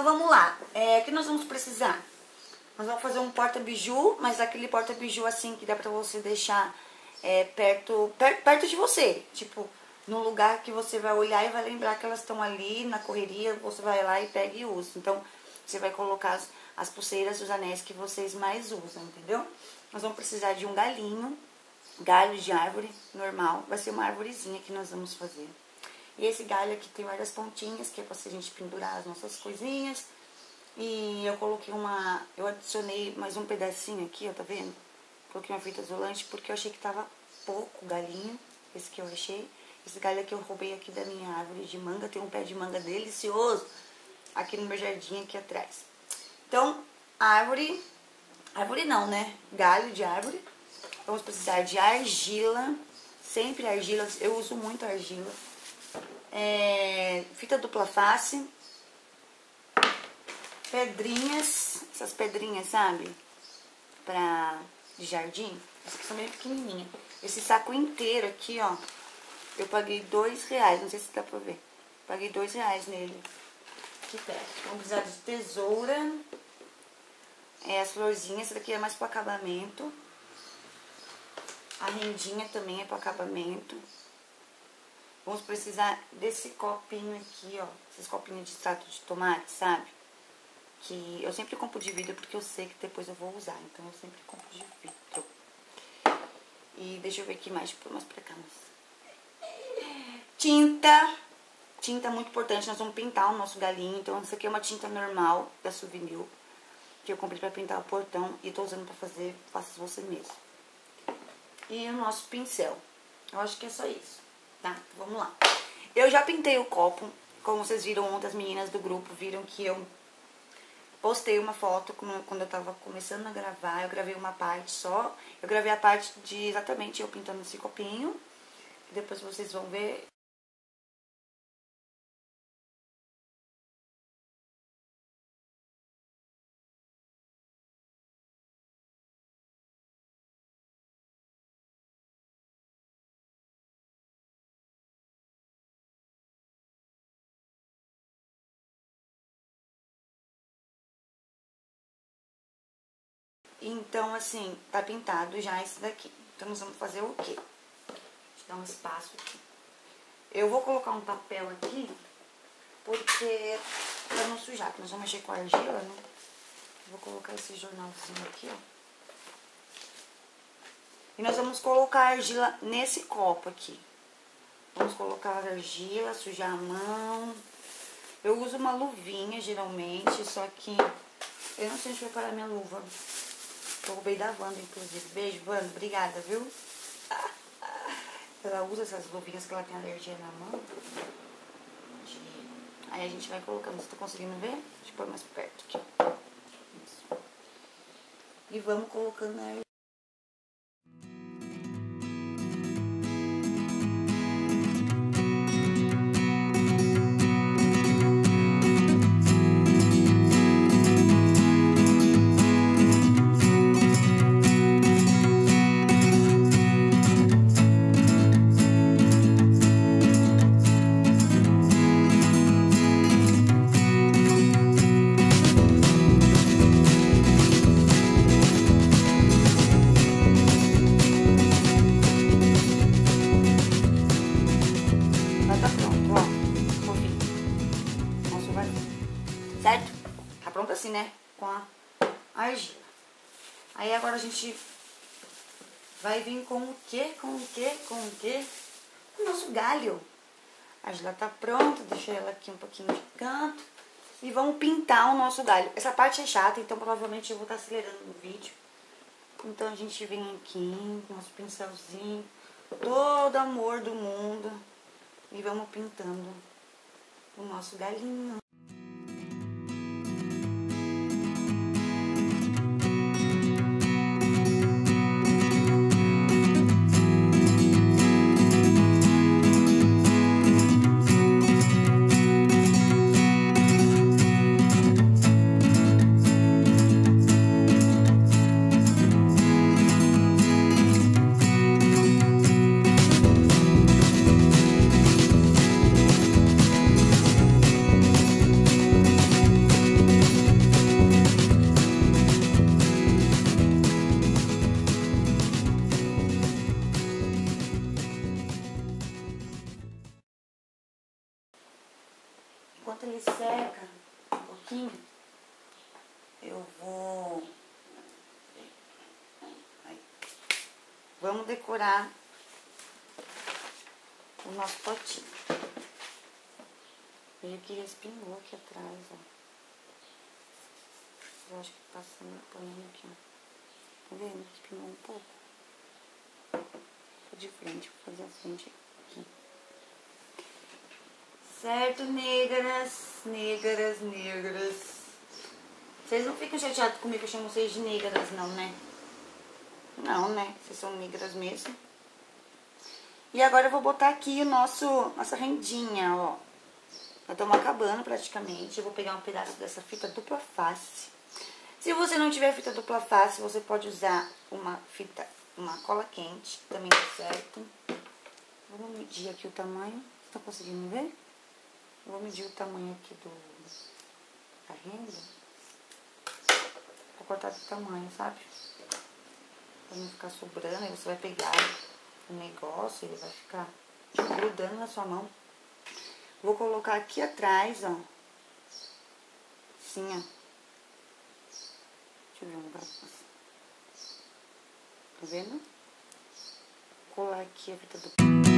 Então vamos lá. O que nós vamos precisar? Nós vamos fazer um porta-biju, mas aquele porta-biju assim que dá pra você deixar perto de você. Tipo, num lugar que você vai olhar e vai lembrar que elas estão ali na correria, você vai lá e pega e usa. Então, você vai colocar as pulseiras, os anéis que vocês mais usam, entendeu? Nós vamos precisar de um galinho, galho de árvore normal. Vai ser uma arvorezinha que nós vamos fazer. E esse galho aqui tem várias pontinhas, que é pra a gente pendurar as nossas coisinhas. E eu coloquei eu adicionei mais um pedacinho aqui, ó, tá vendo? Coloquei uma fita isolante porque eu achei que tava pouco galinho, esse que eu achei. Esse galho aqui eu roubei aqui da minha árvore de manga, tem um pé de manga delicioso aqui no meu jardim aqui atrás. Então, árvore não, né? Galho de árvore. Vamos precisar de argila, sempre argila, eu uso muito argila. Fita dupla face, pedrinhas, essas pedrinhas, sabe? De jardim, essas que são bem pequenininhas. Esse saco inteiro aqui, ó, eu paguei R$2, não sei se dá pra ver. Paguei R$2 nele. Aqui perto. Vamos precisar de tesoura. As florzinhas, essa daqui é mais pro acabamento. A rendinha também é pro acabamento. Vamos precisar desse copinho aqui, ó. Esses copinhos de extrato de tomate, sabe? Que eu sempre compro de vidro porque eu sei que depois eu vou usar. Então eu sempre compro de vidro. E deixa eu ver aqui mais, tipo, mais pra cá. Tinta. Tinta muito importante. Nós vamos pintar o nosso galinho. Então essa aqui é uma tinta normal da Souvenir, que eu comprei pra pintar o portão. E tô usando pra fazer, faça você mesmo. E o nosso pincel. Eu acho que é só isso. Tá, vamos lá. Eu já pintei o copo. Como vocês viram ontem, as meninas do grupo viram que eu postei uma foto quando eu tava começando a gravar. Eu gravei uma parte só. Eu gravei a parte de exatamente eu pintando esse copinho. Depois vocês vão ver. Então, assim, tá pintado já esse daqui. Então, nós vamos fazer o quê? Deixa eu dar um espaço aqui. Eu vou colocar um papel aqui, porque pra não sujar, porque nós vamos mexer com a argila, né? Vou colocar esse jornalzinho aqui, ó. E nós vamos colocar a argila nesse copo aqui. Vamos colocar a argila, sujar a mão. Eu uso uma luvinha, geralmente, só que eu não sei onde preparar minha luva. Eu roubei da Wanda, inclusive. Beijo, Wanda. Obrigada, viu? Ela usa essas luvinhas que ela tem alergia na mão. Aí a gente vai colocando. Você tá conseguindo ver? Deixa eu pôr mais perto aqui, ó. Isso. E vamos colocando a argila. Certo? Tá pronto assim, né? Com a argila. Aí agora a gente vai vir com o quê? Com o quê? Com o quê? O nosso galho. A argila tá pronta. Deixa ela aqui um pouquinho de canto. E vamos pintar o nosso galho. Essa parte é chata, então provavelmente eu vou estar acelerando no vídeo. Então a gente vem aqui com nosso pincelzinho. Todo amor do mundo. E vamos pintando o nosso galinho. enquanto ele seca um pouquinho, eu vou... Aí. Vamos decorar o nosso potinho. Veja que respingou aqui atrás, ó. Eu acho que passando o pano aqui, ó. Tá vendo? Respingou um pouco. Vou de frente, vou fazer a frente aqui. Certo, negras, negras, negras. Vocês não ficam chateados comigo que eu chamo vocês de negras, não, né? Não, né? Vocês são negras mesmo. E agora eu vou botar aqui nossa rendinha, ó. Já estamos acabando praticamente. Eu vou pegar um pedaço dessa fita dupla face. Se você não tiver fita dupla face, você pode usar uma cola quente, também tá certo. Vamos medir aqui o tamanho. Você tá conseguindo ver? Eu vou medir o tamanho aqui da renda. Vou cortar do tamanho, sabe? Pra não ficar sobrando. Aí você vai pegar o negócio, ele vai ficar grudando na sua mão. Vou colocar aqui atrás, ó. Assim, ó. Deixa eu ver um lugar assim. Tá vendo? Vou colar aqui a fita do...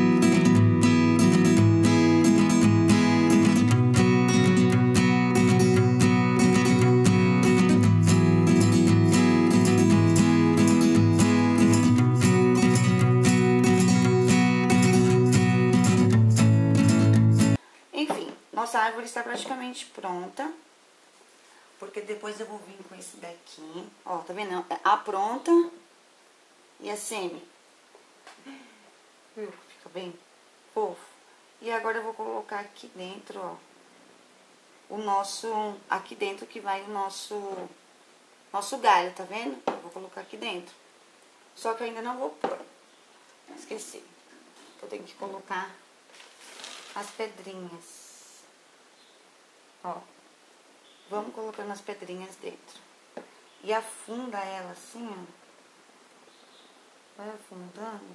Nossa árvore está praticamente pronta, porque depois eu vou vir com esse daqui, ó, tá vendo? A pronta e a semi, viu? Fica bem fofo. E agora eu vou colocar aqui dentro, ó, aqui dentro que vai o nosso galho, tá vendo? Eu vou colocar aqui dentro, só que eu ainda não vou pôr, esqueci. Eu tenho que colocar as pedrinhas. Ó, vamos colocando as pedrinhas dentro. E afunda ela assim, ó. Vai afundando.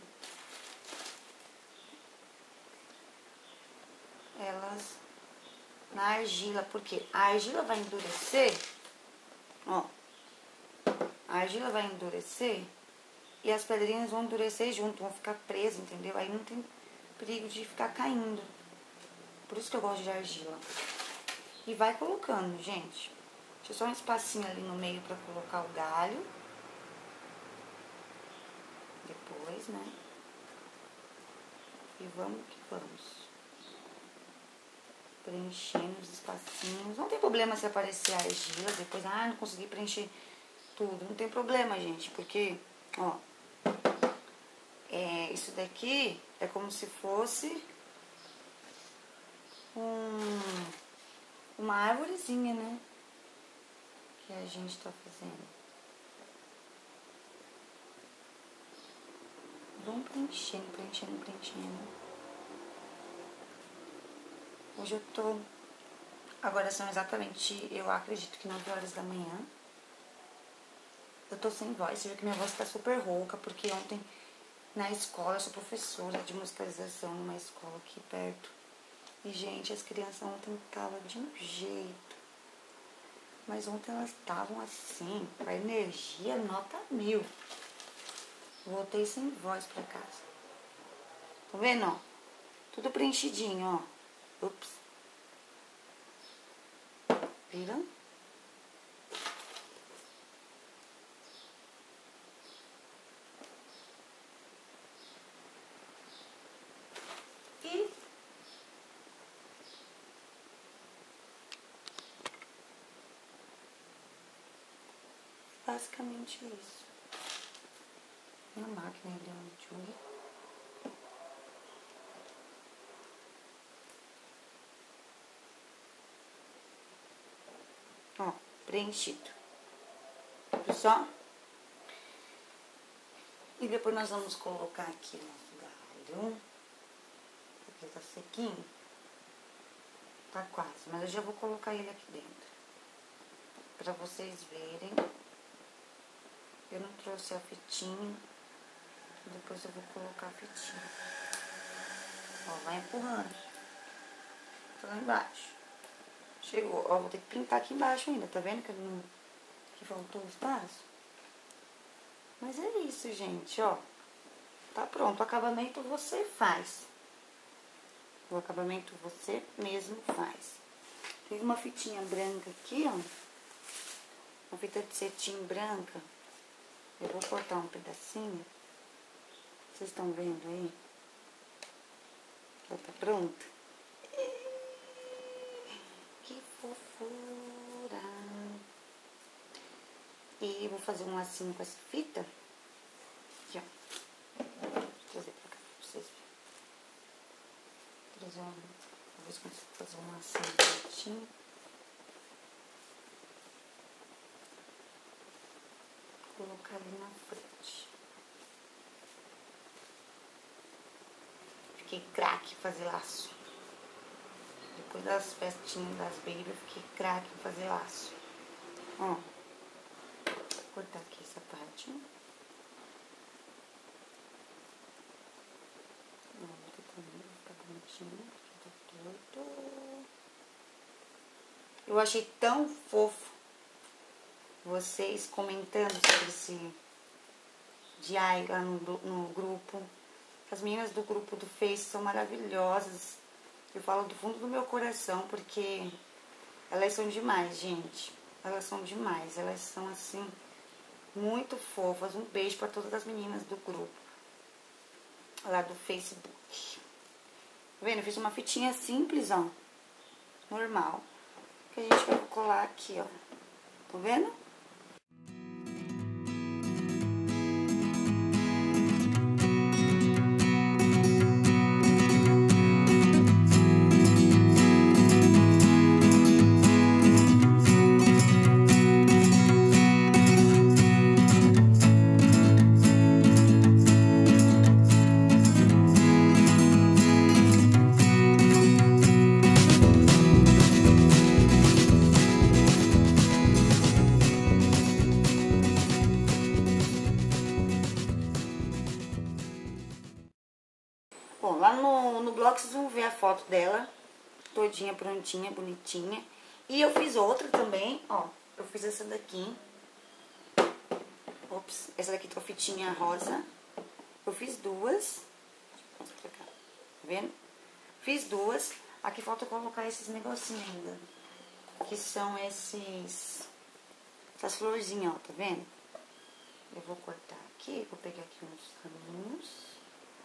Elas na argila, porque a argila vai endurecer, ó. A argila vai endurecer e as pedrinhas vão endurecer junto, vão ficar presas, entendeu? Aí não tem perigo de ficar caindo. Por isso que eu gosto de argila. E vai colocando, gente. Deixa só um espacinho ali no meio pra colocar o galho. Depois, né? E vamos que vamos. Preenchendo os espacinhos. Não tem problema se aparecer a argila depois. Ah, não consegui preencher tudo. Não tem problema, gente. Porque, ó. Isso daqui é como se fosse uma árvorezinha, né? Que a gente tá fazendo. Vamos preenchendo, preenchendo, preenchendo. Hoje eu tô... Agora são exatamente, eu acredito que 9 horas da manhã. Eu tô sem voz, você viu que minha voz tá super rouca, porque ontem na escola, eu sou professora de musicalização numa escola aqui perto. E, gente, as crianças ontem estavam de um jeito. Mas ontem elas estavam assim, com a energia nota 1000. Voltei sem voz pra casa. Tá vendo, ó? Tudo preenchidinho, ó. Ups. Viram? E basicamente isso. Minha máquina é de Julie. Ó, preenchido. Viu só? E depois nós vamos colocar aqui o nosso galho. Porque tá sequinho. Tá quase, mas eu já vou colocar ele aqui dentro. Pra vocês verem. Eu não trouxe a fitinha. Depois eu vou colocar a fitinha. Ó, vai empurrando. Tá lá embaixo. Chegou. Ó, vou ter que pintar aqui embaixo ainda, tá vendo que faltou o espaço? Mas é isso, gente, ó. Tá pronto. O acabamento você faz. O acabamento você mesmo faz. Tem uma fitinha branca aqui, ó. Uma fita de cetim branca. Eu vou cortar um pedacinho. Vocês estão vendo aí? Já tá pronta? Que fofura! E vou fazer um lacinho com essa fita. Aqui, ó. Vou trazer pra cá pra vocês verem. Vou ver se consigo fazer um lacinho certinho. Vou colocar ali na frente. Fiquei craque em fazer laço. Depois das festinhas das baby, eu fiquei craque em fazer laço. Ó. Vou cortar aqui essa parte. Eu achei tão fofo vocês comentando sobre esse DIY lá no grupo. As meninas do grupo do Face são maravilhosas. Eu falo do fundo do meu coração, porque elas são demais, gente. Elas são demais. Elas são, assim, muito fofas. Um beijo para todas as meninas do grupo lá do Facebook. Tá vendo? Eu fiz uma fitinha simples, ó. Normal. Que a gente vai colar aqui, ó. Tá vendo? Bom, lá no blog vocês vão ver a foto dela, todinha prontinha, bonitinha. E eu fiz outra também, ó, eu fiz essa daqui. Ops, essa daqui com a fitinha rosa. Eu fiz duas. Deixa eu mostrar pra cá, tá vendo? Fiz duas. Aqui falta colocar esses negocinhos ainda, que são essas florzinhas, ó, tá vendo? Eu vou cortar aqui, vou pegar aqui uns caminhos.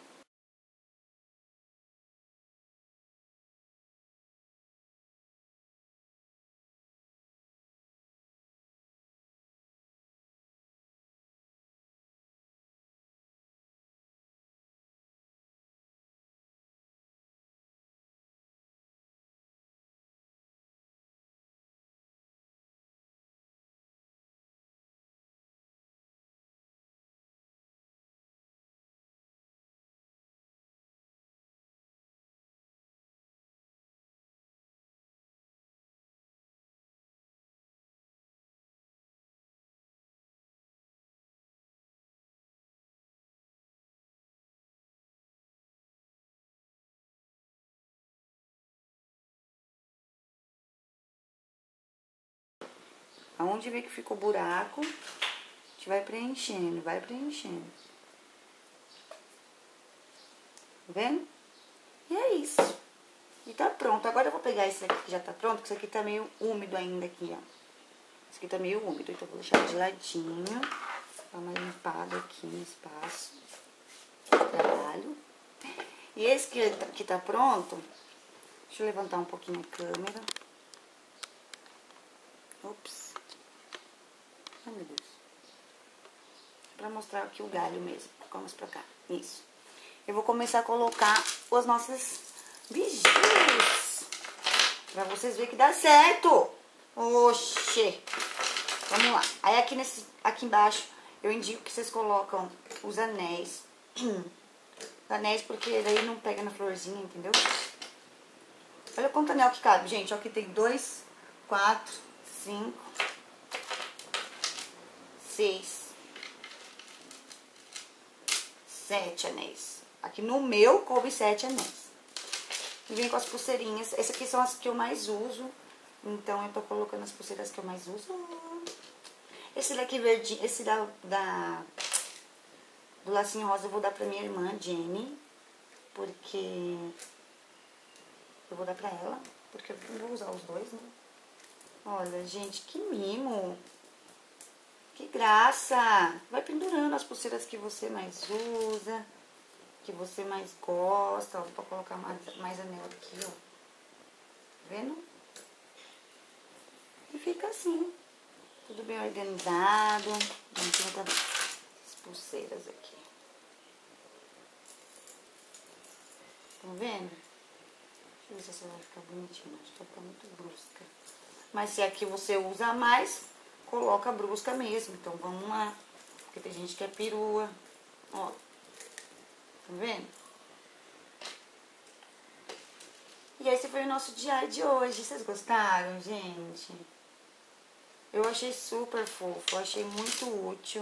Aonde vê que ficou buraco, a gente vai preenchendo, vai preenchendo. Tá vendo? E é isso. E tá pronto. Agora eu vou pegar esse aqui que já tá pronto, que esse aqui tá meio úmido ainda aqui, ó. Esse aqui tá meio úmido, então eu vou deixar de ladinho. Dar uma limpada aqui no espaço de trabalho. E esse que tá pronto, deixa eu levantar um pouquinho a câmera. Ops. Ai, meu Deus. Pra mostrar aqui o galho mesmo. Vamos pra cá. Isso. Eu vou começar a colocar as nossas bijus. Pra vocês verem que dá certo. Oxê. Vamos lá. Aí aqui embaixo eu indico que vocês colocam os anéis. Os anéis porque daí não pega na florzinha, entendeu? Olha quanto anel que cabe, gente. Ó, aqui tem 2, 4, 5, 6, 7 anéis. Aqui no meu coube 7 anéis. E vem com as pulseirinhas. Essas aqui são as que eu mais uso. Então eu tô colocando as pulseiras que eu mais uso. Esse daqui verdinho, esse do lacinho rosa eu vou dar pra minha irmã, Jenny. Porque eu vou dar pra ela. Porque eu vou usar os dois, né? Olha, gente, que mimo. Que graça. Vai pendurando as pulseiras que você mais usa, que você mais gosta. Ó, vou colocar mais anel aqui, ó. Tá vendo? E fica assim. Tudo bem organizado. Vamos botar as pulseiras aqui. Estão vendo? Deixa eu ver se essa vai ficar bonitinha. Acho que tá muito brusca. Mas se aqui você usa mais, coloca brusca mesmo. Então vamos lá. Porque tem gente que é perua. Ó. Tá vendo? E esse foi o nosso dia de hoje. Vocês gostaram, gente? Eu achei super fofo. Eu achei muito útil.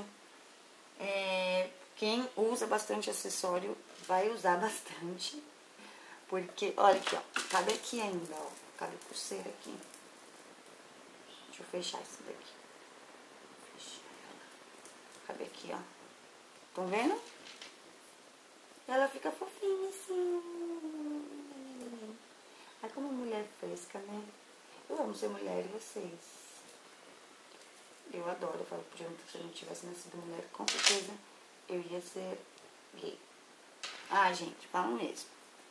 Quem usa bastante acessório vai usar bastante. Porque, olha aqui, ó. Cabe aqui ainda, ó. Cabe pulseira aqui. Deixa eu fechar isso daqui. Fechar ela. Cabe aqui, ó. Estão vendo? Ela fica fofinha assim. Ai, como mulher fresca, né? Eu amo ser mulher e vocês. Eu adoro. Eu falo, se eu não tivesse nascido mulher, com certeza eu ia ser gay. Ah, gente, falo mesmo.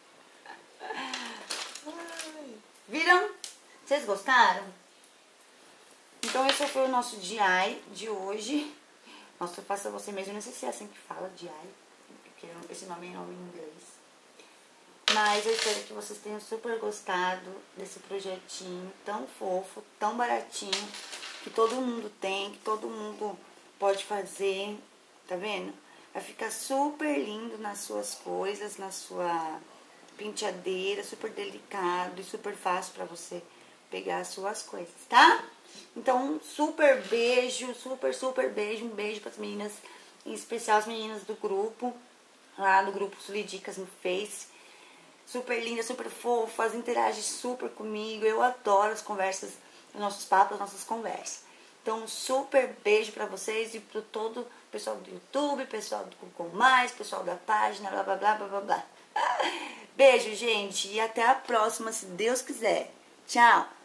Ai. Viram? Vocês gostaram? Então esse foi o nosso DIY de hoje. Nossa, faça você mesmo. Não sei se é assim que fala, DIY, porque esse nome é nome em inglês. Mas eu espero que vocês tenham super gostado desse projetinho tão fofo, tão baratinho, que todo mundo tem, que todo mundo pode fazer, tá vendo? Vai ficar super lindo nas suas coisas, na sua penteadeira, super delicado e super fácil pra você pegar as suas coisas, tá? Então, um super beijo, super beijo, um beijo pras meninas, em especial as meninas do grupo, lá no grupo Sulidicas no Face. Super lindas, super fofas, interagem super comigo. Eu adoro as conversas, os nossos papos, as nossas conversas. Então, um super beijo pra vocês e pro todo o pessoal do YouTube, pessoal do Google+, pessoal da página, blá, blá, blá, blá, blá, blá. Beijo, gente, e até a próxima, se Deus quiser. Tchau!